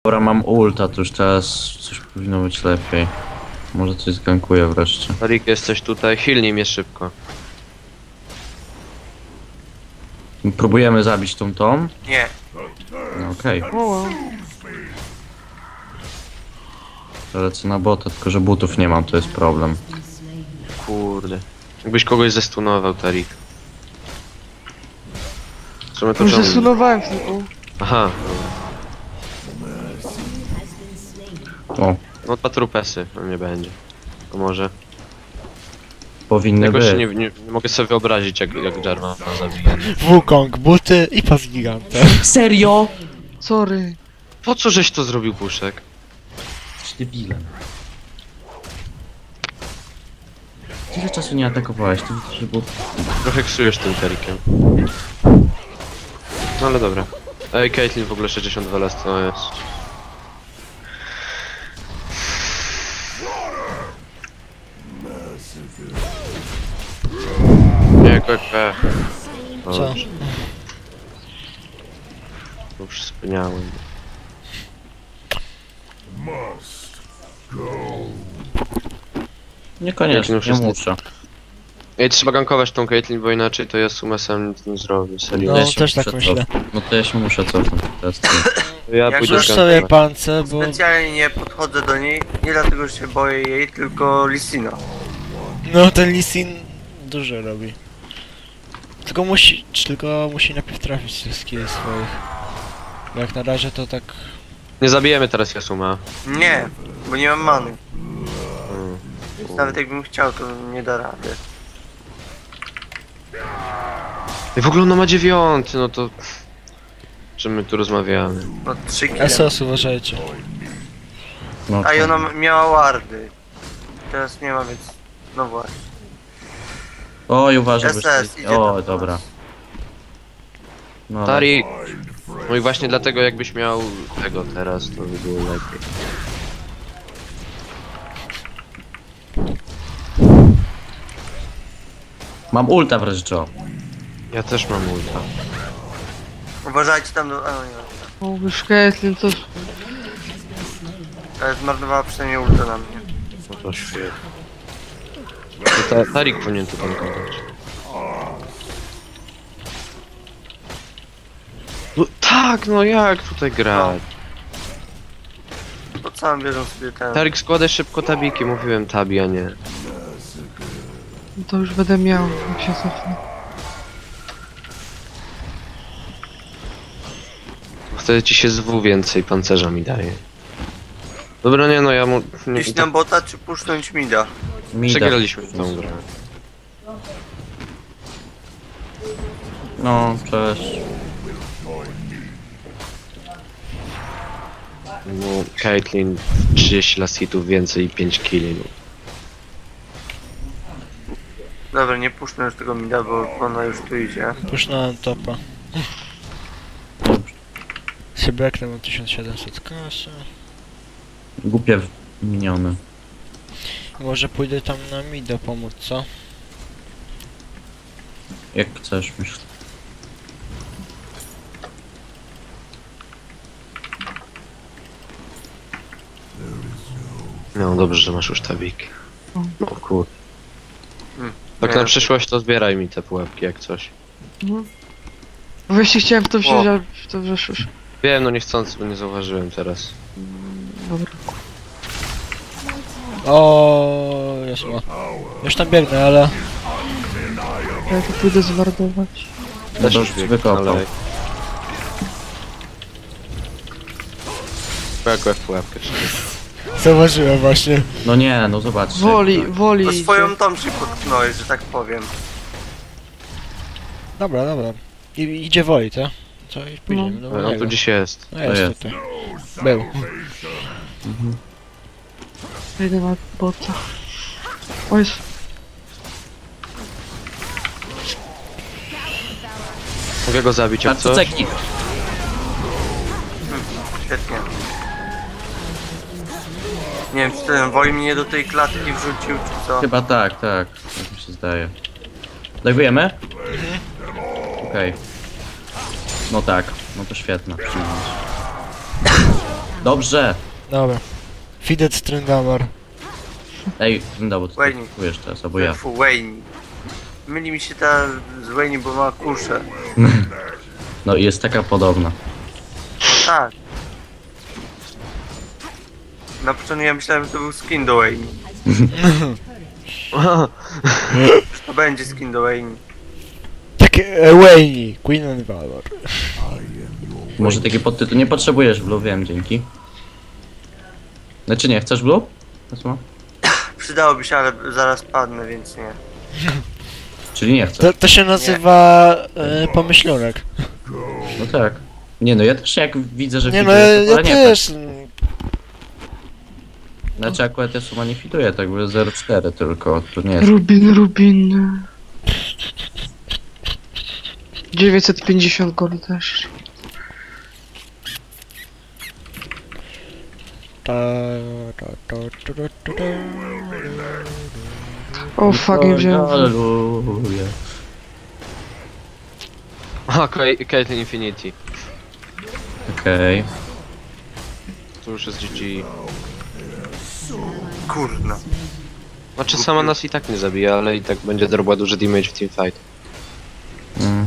Dobra, mam ulta, to już teraz coś powinno być lepiej. Może coś zgankuję wreszcie. Tarik, jesteś tutaj, healnij mnie szybko. Próbujemy zabić tą? Nie. No okej. O, wow. Lecę na bota, tylko że butów nie mam, to jest problem. Kurde. Jakbyś kogoś zestunował, Tarik. Co my to Już czemu- zasunowałem tylko. Aha. O, No dwa trupesy, no nie będzie. To może. powinny Jakoś być. nie mogę sobie wyobrazić, jak Jarvan zabije. Wukong, buty i pas giganta. Serio? Sorry. Po co żeś to zrobił, Puszek? Jesteś debilem. Tyle czasu nie atakowałeś, to widzisz, że było... Trochę ksujesz tym Tarikiem. No ale dobra. Ej, Caitlyn w ogóle 62 lat to jest. Nie, KK. Co? Już wspaniałem. Niekoniecznie, Jak nie już muszę. Ej, trzeba gankować tą Caitlyn, bo inaczej to ja z Sumesem nic nie zrobię, serio. No, Ja się też tak muszę myślę. No to ja się muszę cofnąć teraz. Ja Jak pójdę Rzuć już sobie gankować. pance, bo... Specjalnie nie podchodzę do niej, nie dlatego, że się boję jej, tylko Lissina. No, ten Lee Sin dużo robi. Tylko musi najpierw trafić tych skilli swoich. Bo jak na razie to tak... Nie zabijemy teraz Yasuma. Nie, bo nie mam many. Hmm. Więc nawet jakbym chciał, to nie da rady. I w ogóle ona ma 9, no to... Czym my tu rozmawiamy? No 3 kile. SOS, uważajcie. No, A i ona miała wardy. Teraz nie ma, więc... No właśnie. Oj, uważaj, bo SS, się... idzie O, tam. dobra. No, Tarik! No i właśnie dlatego jakbyś miał tego teraz, to by było lepiej. mam ulta wreszcie. Ja też mam ulta. Uważajcie tam do... A, nie. O, już Caitlyn coś... Ale zmarnowała przynajmniej ulta na mnie. No to świetnie. Tarik powinien tu tankować. No tak, no jak tutaj grać? To sam bierzą sobie ten... Tarik, składaj szybko tabiki, mówiłem tabi, a nie. No to już będę miał, jak się cofnę. Wtedy ci się z W więcej pancerza mi daje. Dobra, nie no, ja mu... Nie, Iść na bota, czy puszcząć mida? Mida. przegraliśmy tą grę. No, cześć. No, Caitlyn 30 last hitów więcej i 5 killi. No. Dobra, nie puszczę już tego mida, bo ona już tu idzie. Puszczałem topa. Się beknę, mam 1700 kasy. Głupie miniony. Może pójdę tam na mida pomóc, co? Jak chcesz, myślę. No dobrze, że masz już tabiki. No kur... Tak Nie, na przyszłość to zbieraj mi te pułapki jak coś. No. Właśnie chciałem w to wziąć, O. ale w to weszłeś. Wiem, no niechcący, bo nie zauważyłem teraz. Dobra. O, jasno. Już tam biegnę, ale... Ja to pójdę zwardować. Też już wykopał. Pułapkę w pułapkę. Zauważyłem właśnie. No nie, no zobaczcie. Woli To idzie. swoją tą się potknąłeś, że tak powiem. Dobra. Idzie woli, to? Co? I pójdziemy do No tu niego. gdzieś jest. No jest jest. tutaj. Był. Idę na bota. O jest. Mogę go zabić jak coś? Ceki. Świetnie. Nie wiem, czy ten woj mnie do tej klatki wrzucił, czy co? Chyba tak, tak mi się zdaje. Dajwujemy? Okej. No tak, no to świetne. Dobrze! Dobra. Fidet Strindamar. Ej, no bo ty Wayne. kupujesz teraz, albo ja. Fu, Wayne. Myli mi się ta z Wayne, bo ma kuszę. No i jest taka podobna. Tak. Na początku ja myślałem, że to był skin do Wayne. Że to będzie skin do Wayne. Takie Wayne, Queen and Valor. Może taki podtytuł nie potrzebujesz, Blue, wiem, dzięki. Znaczy nie, chcesz Blue? Wesma? Przydałoby się, ale zaraz padnę, więc nie. Czyli nie chcesz. To się nazywa pomyślunek. No tak. Nie no, ja też jak widzę, że Nie no, fiduje, to ja wolę nie też. Znaczy akurat ja suma nie fiduję, tak by 0,4 tylko, to nie jest. Rubin. 950 gold też. O fuck, nie wziąłem. Halleluja. A, Caitlyn Infinity. Okej. To już jest GG. Kurna. Znaczy sama nas i tak nie zabija, ale i tak będzie zrobiła duży damage w teamfight. Mm.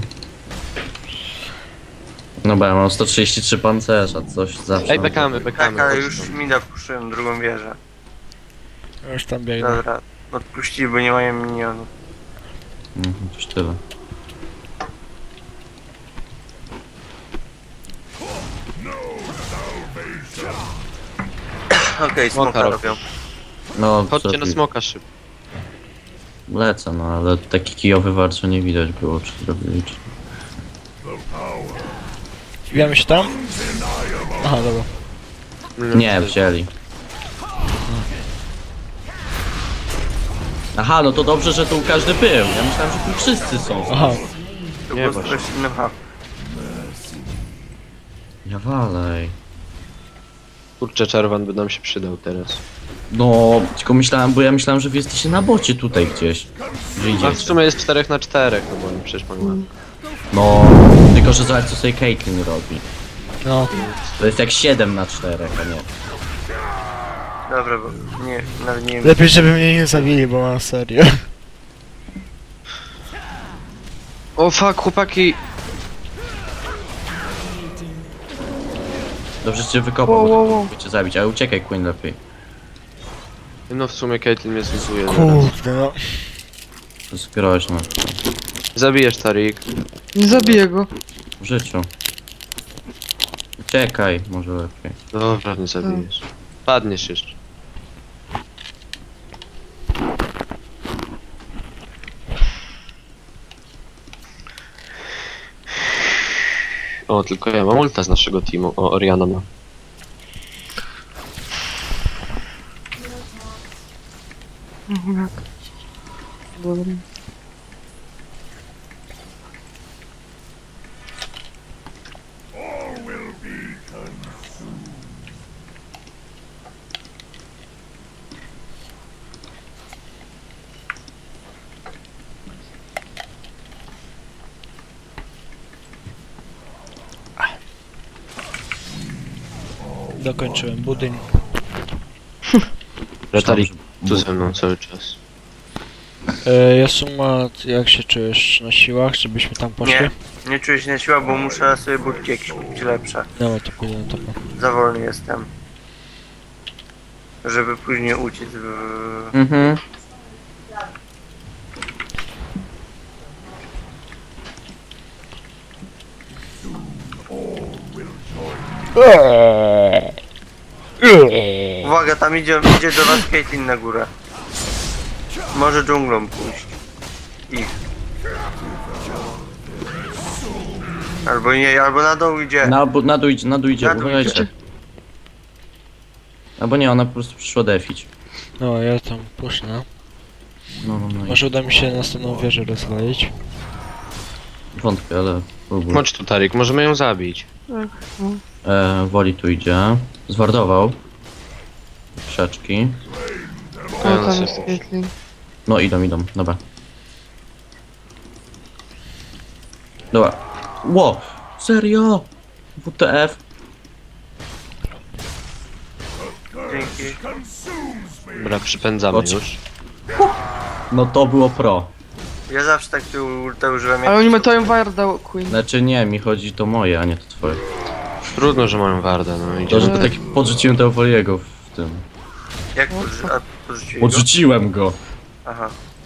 No bo ja mam 133 pancerza, coś zawsze. Ej, bekamy. Tak, ale chodź już tam. mi puszczyłem drugą wieżę. Już tam biegnę. Dobra, odpuścili, bo nie mają minionów. Coś tyle. Okej, smoka Smoka robią. No, Chodźcie na co- smoka szybko. lecę, no ale taki kijowy warco nie widać było, czy zrobili, czy... Wbijamy się tam? Aha, dobra. Nie, wzięli. Aha, no to dobrze, że tu każdy był. Ja myślałem, że tu wszyscy są. Aha. To Nie, było właśnie. coś innego. Ja walej. Kurczę, czerwan by nam się przydał teraz. No, tylko myślałem, bo ja myślałem, że wy jesteście na bocie tutaj gdzieś. Że A w idziecie. sumie jest 4 na 4, no bo przecież pan No, tylko że zobacz co sobie Caitlyn robi. No. To jest jak 7 na 4, a nie. Dobra, bo nie, nawet nie wiem. Lepiej, żeby mnie nie zabili, bo mam serio. O fuck, chłopaki! Dobrze cię wykopał, Wow, bo wow, wow. mógłby cię zabić, ale uciekaj Queen lepiej. No w sumie Caitlyn mnie zlizuje. Kurde no. To jest groźne. Zabijesz Tarik. Nie zabiję go. W życiu. Uciekaj, może lepiej. Dobra, nie zabijesz. Padniesz jeszcze. O, tylko ja mam ulta z naszego teamu. O, Oriana ma. Jak? Dobra. Dokończyłem budyń. Tarik tu ze mną cały czas. Jasuma, jak się czujesz na siłach? Żebyśmy tam poszli? Nie, nie czuję się na siłę, bo muszę sobie budki jakieś kupić lepsze. No to pójdę na topa. Za wolny jestem. Żeby później uciec w... Mhm. Uwaga, tam idzie do was Caitlyn na górę. Może dżunglą pójść. Ich. Albo nie, albo na dół idzie. Na dół idzie, Na dół uważajcie. idzie. Albo nie, ona po prostu przyszła defić. No, ja tam pusznę. No. Może uda mi się następną wieżę rozwalić. Wątpię, ale próbuj. Chodź tu Tarik, możemy ją zabić. Woli tu idzie. Zwardował. Krzaczki. O, Ja tam nas jest jest. Caitlyn. No idą, dobra. Dobra. Ło! Serio? WTF? Dzięki. Dobra, przypędzamy Chodź. już. No to było pro. Ja zawsze tak tu ulta używam. Ale oni metają Warda, Queen. Znaczy nie, mi chodzi to moje, a nie to twoje. Trudno, że mają wardę, no To, idziemy. że tak podrzuciłem tego Woliego w tym. Jak podrzuciłeś go? Podrzuciłem go! Aha.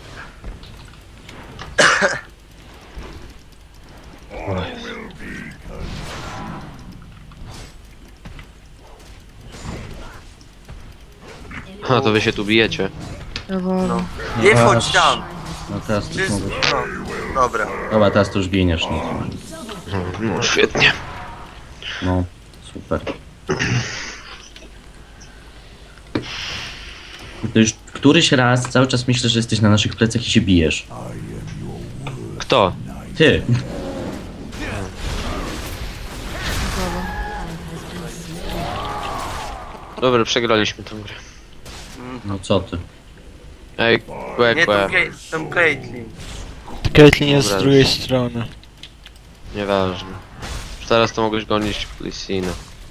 Ha, to wy się tu bijecie. Ja wolę. No. Nie No, wchodź tam! No teraz to Czy... już mogę... No, dobra. Dobra, teraz to już giniesz, no. No, świetnie. No, super. To już któryś raz cały czas myślę, że jesteś na naszych plecach i się bijesz. Kto? Ty! Dobra, przegraliśmy tę grę. No co ty? Ej, kłe, Nie, kłe. tą Caitlyn. Caitlyn jest z Dobra, drugiej już. strony. Nieważne. Już teraz to mogłeś gonić Lysina.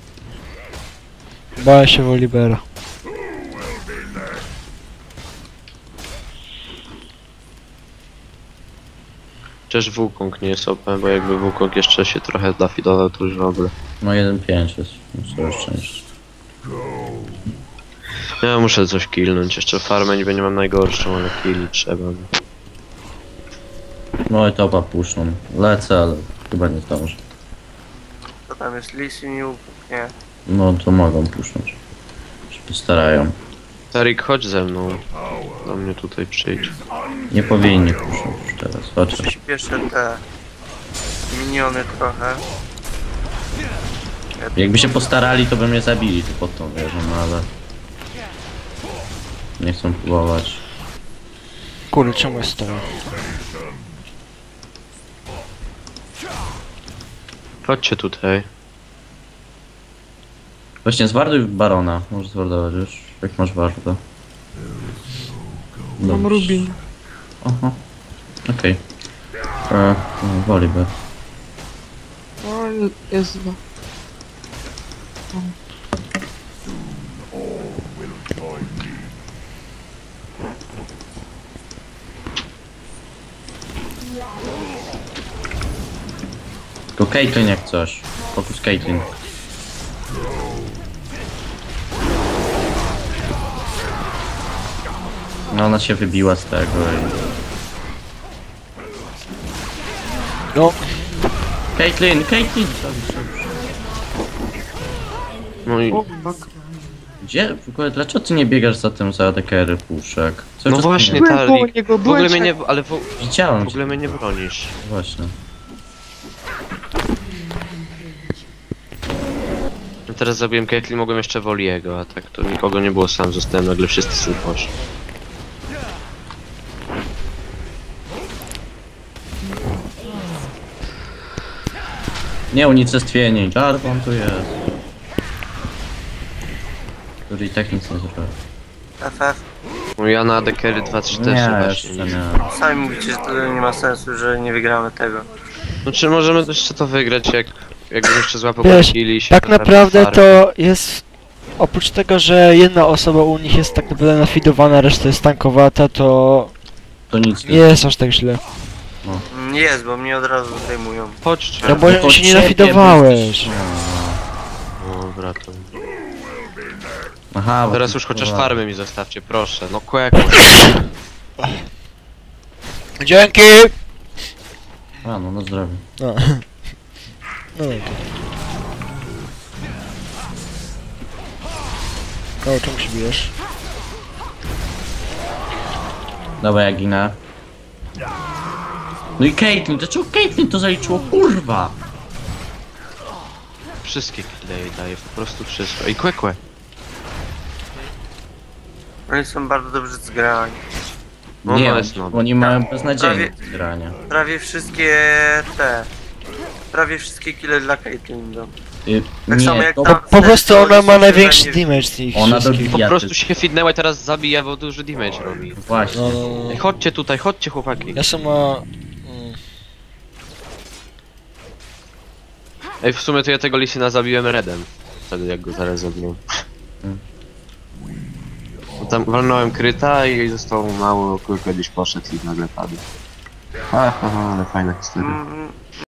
Bałem się Wolibera. Chociaż Wukong nie jest OP, bo jakby Wukong jeszcze się trochę dafidował, to już w ogóle. No 1-5 jest. No całe szczęście. Ja muszę coś killnąć, jeszcze farmę niby nie mam najgorszą, ale killi trzeba. No i topa puszczą. Lecę, ale chyba nie zdążę. To tam jest Lysy, nie. No to mogą puszcząć. Się postarają. Tarik, chodź ze mną. Do mnie tutaj przyjdź. Nie powinni puszcząć już teraz. Chociaż. Przyspieszę te miniony trochę. Jakby się postarali, to by mnie zabili tu pod tą wieżą, no ale... Nie chcą próbować. Kurde, czemu jest to? Chodźcie tutaj. Właśnie zwarduj Barona. Możesz zwardować już, jak masz warto. Mam Rubin. Aha. Okej. Woliber. O, jest dwa. To Caitlyn jak coś. Fokus Caitlyn. No ona się wybiła z tego i... No, Caitlyn! Caitlyn! No i... O, fuck. Gdzie? W ogóle dlaczego ty nie biegasz za tym za ADKR puszek? Cały No czas właśnie, mnie- Byłem koło Tarik. niego, W ogóle byłem mnie nie... ale w Widziałem cię. ogóle mnie nie bronisz. Właśnie. No teraz zabiłem Caitlyn, mogłem jeszcze Woliego, a tak to nikogo nie było, sam zostałem, nagle wszyscy sobie poszli. Nie unicestwienie, Jarvan tu jest. Który i tak nic nie zrobił. FF. No ja na ADKR 2-3 też Nie, właśnie jeszcze nic. nie. Sami mówicie, że to nie ma sensu, że nie wygramy tego. No czy możemy jeszcze to wygrać, jakbym jeszcze złapał Wiesz, killi i się tak trochę naprawdę farm. to jest... Oprócz tego, że jedna osoba u nich jest tak naprawdę nafidowana, reszta jest tankowata, to To nic nie jest aż tak źle. Nie jest, bo mnie od razu zdejmują. Chodźcie. No bo To się nie ciebie nafidowałeś. Dobra, to... Aha, bo Teraz ty- już chociaż dobra. farmy mi zostawcie, proszę. No kłek. Dzięki! A no, no zdrowie. No. No dobra. O, czemu się bijesz? Dobra, ja ginę. No i Caitlyn, dlaczego Caitlyn to zaliczyło? Kurwa! Wszystkie kille jej daję, po prostu wszystko. I kłe. Oni są bardzo dobrze zgrani. No, Nie, no jest nowy. oni mają beznadziejne Prawie- grania. Prawie wszystkie te... Prawie wszystkie kile dla Caitlyn idą. Tak samo Nie, jak to tam- Po prostu ona ma Serce największy będzie- damage z nich Ona wszystkich. Po dobija prostu ty- się fitnęła i teraz zabija, bo duży damage robi. Właśnie. No, no, no. Ej, chodźcie tutaj, chodźcie chłopaki. Ja sama... Ej, w sumie to ja tego Lysina zabiłem redem. Wtedy jak go zaraz zabiłem. Bo tam walnąłem kryta i został mało, tylko gdzieś poszedł i nagle padł. Ale fajna historia.